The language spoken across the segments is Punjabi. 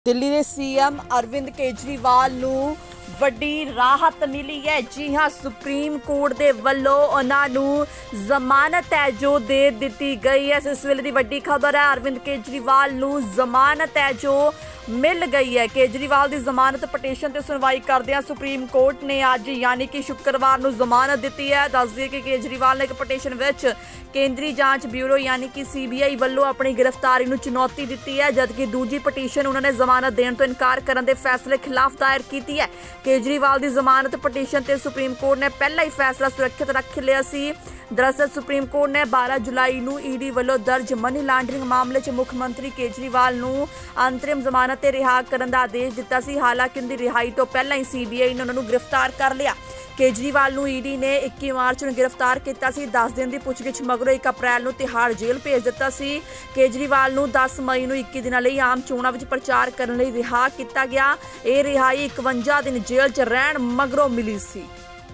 दिल्ली के सीएम अरविंद केजरीवाल ਨੂੰ ਵੱਡੀ ਰਾਹਤ ਮਿਲੀ ਹੈ। जी हाँ, सुप्रीम कोर्ट ਦੇ ਵੱਲੋਂ ਉਹਨਾਂ ਨੂੰ ਜ਼ਮਾਨਤ ਹੈ ਜੋ ਦੇ ਦਿੱਤੀ ਗਈ ਹੈ। ਇਸ ਵੇਲੇ ਦੀ ਵੱਡੀ ਖਬਰ ਹੈ, ਅਰਵਿੰਦ ਕੇਜਰੀਵਾਲ ਨੂੰ ਜ਼ਮਾਨਤ ਹੈ ਜੋ ਮਿਲ ਗਈ ਹੈ। ਕੇਜਰੀਵਾਲ ਦੀ ਜ਼ਮਾਨਤ ਪਟੀਸ਼ਨ ਤੇ ਸੁਣਵਾਈ ਕਰਦਿਆਂ ਸੁਪਰੀਮ ਕੋਰਟ ਨੇ ਅੱਜ ਯਾਨੀ ਕਿ ਸ਼ੁੱਕਰਵਾਰ ਨੂੰ ਜ਼ਮਾਨਤ ਦਿੱਤੀ ਹੈ। ਦੱਸ ਦਈਏ ਕਿ ਕੇਜਰੀਵਾਲ ਨੇ ਇੱਕ ਪਟੀਸ਼ਨ ਵਿੱਚ ਕੇਂਦਰੀ ਜਾਂਚ ਬਿਊਰੋ ਯਾਨੀ ਕਿ CBI ਵੱਲੋਂ ਆਪਣੀ ਗ੍ਰਿਫਤਾਰੀ ਨੂੰ ਚੁਣੌਤੀ ਦਿੱਤੀ ਹੈ, ਜਦਕਿ ਦੂਜੀ ਪਟੀਸ਼ਨ ਉਹਨਾਂ ਨੇ ਜ਼ਮਾਨਤ ਦੇਣ ਤੋਂ ਇਨਕਾਰ ਕਰਨ ਦੇ ਫੈਸਲੇ ਖਿਲਾਫ ਦਾਇਰ ਕੀਤੀ ਹੈ। केजरीवाल की जमानत पटीशन से सुप्रीम कोर्ट ने पहला ही फैसला सुरक्षित रख लिया सी। दरअसल सुप्रीम कोर्ट ने 12 जुलाई ਨੂੰ ईडी ਵੱਲੋਂ दर्ज मनी लॉन्ड्रिंग मामले 'ਚ मुख मंत्री केजरीवाल ਨੂੰ अंतरिम जमानत ਤੇ ਰਿਹਾ ਕਰਨ ਦਾ ਆਦੇਸ਼ ਦਿੱਤਾ ਸੀ। ਹਾਲਾਂਕਿ उनकी रिहाई तो पहला ही CBI ने उन्होंने गिरफ्तार कर लिया। केजरीवाल ਨੂੰ ईडी ने 21 मार्च ਨੂੰ गिरफ्तार किया ਸੀ। 10 दिन की पुछगिछ मगरों 1 अप्रैल ਨੂੰ तिहाड़ जेल भेज दिता ਸੀ। केजरीवाल ਨੂੰ 10 मई ਨੂੰ 21 ਦਿਨਾਂ ਲਈ ਆਮ ਚੋਣਾਂ ਵਿੱਚ ਪ੍ਰਚਾਰ ਕਰਨ ਲਈ ਰਿਹਾ ਕੀਤਾ ਗਿਆ। ਇਹ ਰਿਹਾਈ 51 ਦਿਨ ਜੇਲ੍ਹ 'ਚ ਰਹਿਣ ਮਗਰੋਂ ਮਿਲੀ ਸੀ।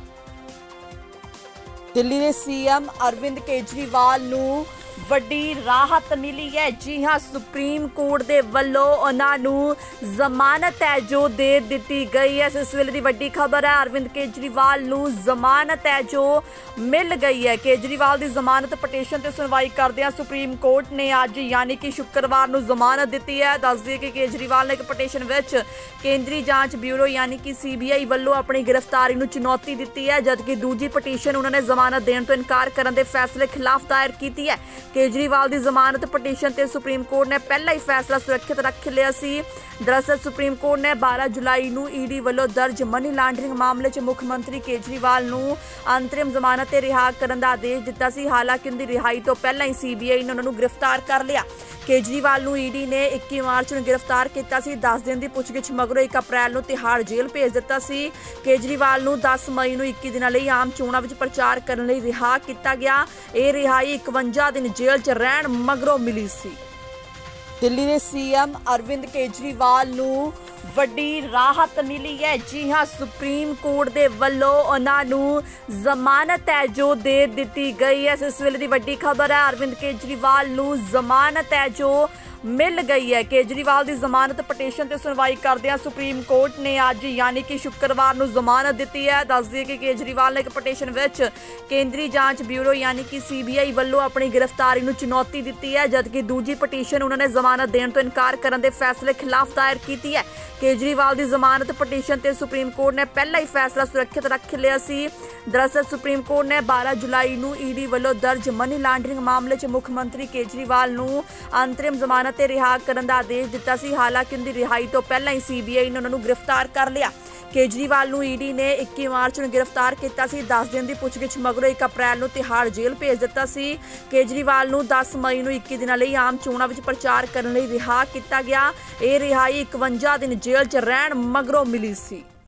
दिल्ली के सीएम अरविंद केजरीवाल ਨੂੰ ਵੱਡੀ ਰਾਹਤ ਮਿਲੀ ਹੈ। जी हाँ, सुप्रीम कोर्ट ਦੇ ਵੱਲੋਂ ਉਹਨਾਂ ਨੂੰ ਜ਼ਮਾਨਤ ਹੈ ਜੋ ਦੇ ਦਿੱਤੀ ਗਈ ਹੈ। ਇਸ ਵੇਲੇ ਦੀ ਵੱਡੀ ਖਬਰ ਹੈ, ਅਰਵਿੰਦ ਕੇਜਰੀਵਾਲ ਨੂੰ ਜ਼ਮਾਨਤ ਹੈ ਜੋ ਮਿਲ ਗਈ ਹੈ। ਕੇਜਰੀਵਾਲ ਦੀ ਜ਼ਮਾਨਤ ਪਟੀਸ਼ਨ ਤੇ ਸੁਣਵਾਈ ਕਰਦਿਆਂ ਸੁਪਰੀਮ ਕੋਰਟ ਨੇ ਅੱਜ ਯਾਨੀ ਕਿ ਸ਼ੁੱਕਰਵਾਰ ਨੂੰ ਜ਼ਮਾਨਤ ਦਿੱਤੀ ਹੈ। ਦੱਸ ਦਈਏ ਕਿ ਕੇਜਰੀਵਾਲ ਨੇ ਇੱਕ ਪਟੀਸ਼ਨ ਵਿੱਚ ਕੇਂਦਰੀ ਜਾਂਚ ਬਿਊਰੋ ਯਾਨੀ ਕਿ CBI ਵੱਲੋਂ ਆਪਣੀ ਗ੍ਰਿਫਤਾਰੀ ਨੂੰ ਚੁਣੌਤੀ ਦਿੱਤੀ ਹੈ, ਜਦਕਿ ਦੂਜੀ ਪਟੀਸ਼ਨ ਉਹਨਾਂ ਨੇ ਜ਼ਮਾਨਤ ਦੇਣ ਤੋਂ ਇਨਕਾਰ ਕਰਨ ਦੇ ਫੈਸਲੇ ਖਿਲਾਫ ਦਾਇਰ ਕੀਤੀ ਹੈ। केजरीवाल की जमानत पटीशन से सुप्रीम कोर्ट ने पहला ही फैसला सुरक्षित रख लिया सी। दरअसल सुप्रीम कोर्ट ने 12 जुलाई ਨੂੰ ईडी ਵੱਲੋਂ दर्ज मनी लॉन्ड्रिंग मामले 'ਚ मुख मंत्री केजरीवाल ਨੂੰ अंतरिम जमानत ਤੇ ਰਿਹਾ ਕਰਨ ਦਾ ਆਦੇਸ਼ ਦਿੱਤਾ ਸੀ। ਹਾਲਾਂਕਿ उनकी रिहाई तो पहला ही CBI ने उन्होंने गिरफ्तार कर लिया। केजरीवाल ਨੂੰ ईडी ने 21 मार्च ਨੂੰ गिरफ्तार किया ਸੀ। 10 दिन की पुछगिछ मगरों 1 अप्रैल ਨੂੰ तिहाड़ जेल भेज दिता ਸੀ। केजरीवाल ਨੂੰ 10 मई ਨੂੰ 21 ਦਿਨਾਂ ਲਈ ਆਮ ਚੋਣਾਂ ਵਿੱਚ ਪ੍ਰਚਾਰ ਕਰਨ ਲਈ ਰਿਹਾ ਕੀਤਾ ਗਿਆ। ਇਹ ਰਿਹਾਈ 51 ਦਿਨ ਜੇਲ੍ਹ 'ਚ ਰਹਿਣ ਮਗਰੋਂ ਮਿਲੀ ਸੀ। दिल्ली के सीएम अरविंद केजरीवाल ਨੂੰ ਵੱਡੀ ਰਾਹਤ ਮਿਲੀ ਹੈ। जी हाँ, सुप्रीम कोर्ट ਦੇ ਵੱਲੋਂ ਉਹਨਾਂ ਨੂੰ ਜ਼ਮਾਨਤ ਹੈ ਜੋ ਦੇ ਦਿੱਤੀ ਗਈ ਹੈ। ਇਸ ਵੇਲੇ ਦੀ ਵੱਡੀ ਖਬਰ ਹੈ, ਅਰਵਿੰਦ ਕੇਜਰੀਵਾਲ ਨੂੰ ਜ਼ਮਾਨਤ ਹੈ ਜੋ ਮਿਲ ਗਈ ਹੈ। ਕੇਜਰੀਵਾਲ ਦੀ ਜ਼ਮਾਨਤ ਪਟੀਸ਼ਨ ਤੇ ਸੁਣਵਾਈ ਕਰਦਿਆਂ ਸੁਪਰੀਮ ਕੋਰਟ ਨੇ ਅੱਜ ਯਾਨੀ ਕਿ ਸ਼ੁੱਕਰਵਾਰ ਨੂੰ ਜ਼ਮਾਨਤ ਦਿੱਤੀ ਹੈ। ਦੱਸ ਦਈਏ ਕਿ ਕੇਜਰੀਵਾਲ ਨੇ ਇੱਕ ਪਟੀਸ਼ਨ ਵਿੱਚ ਕੇਂਦਰੀ ਜਾਂਚ ਬਿਊਰੋ ਯਾਨੀ ਕਿ CBI ਵੱਲੋਂ ਆਪਣੀ ਗ੍ਰਿਫਤਾਰੀ ਨੂੰ ਚੁਣੌਤੀ ਦਿੱਤੀ ਹੈ, ਜਦਕਿ ਦੂਜੀ ਪਟੀਸ਼ਨ ਉਹਨਾਂ ਨੇ ਜ਼ਮਾਨਤ ਦੇਣ ਤੋਂ ਇਨਕਾਰ ਕਰਨ ਦੇ ਫੈਸਲੇ ਖਿਲਾਫ ਦਾਇਰ ਕੀਤੀ ਹੈ। केजरीवाल की जमानत पटीशन से सुप्रीम कोर्ट ने पहला ही फैसला सुरक्षित रख लिया सी। दरअसल सुप्रीम कोर्ट ने 12 जुलाई ਨੂੰ ईडी ਵੱਲੋਂ दर्ज मनी लॉन्ड्रिंग मामले 'ਚ मुख मंत्री केजरीवाल ਨੂੰ अंतरिम जमानत ਤੇ ਰਿਹਾ ਕਰਨ ਦਾ ਆਦੇਸ਼ ਦਿੱਤਾ ਸੀ। ਹਾਲਾਂਕਿ उनकी रिहाई तो पहला ही CBI ने उन्होंने गिरफ्तार कर लिया। केजरीवाल ਨੂੰ ईडी ने 21 ਮਾਰਚ ਨੂੰ गिरफ्तार किया ਸੀ। 10 दिन की पुछगिछ मगरों 1 ਅਪ੍ਰੈਲ ਨੂੰ तिहाड़ जेल भेज दिता ਸੀ। केजरीवाल ਨੂੰ 10 ਮਈ ਨੂੰ 21 ਦਿਨਾਂ ਲਈ ਆਮ ਚੋਣਾਂ ਵਿੱਚ ਪ੍ਰਚਾਰ ਕਰਨ ਲਈ ਰਿਹਾ ਕੀਤਾ ਗਿਆ। ਇਹ ਰਿਹਾਈ 51 ਦਿਨ ਜੇਲ੍ਹ 'ਚ ਰਹਿਣ ਮਗਰੋਂ ਮਿਲੀ ਸੀ।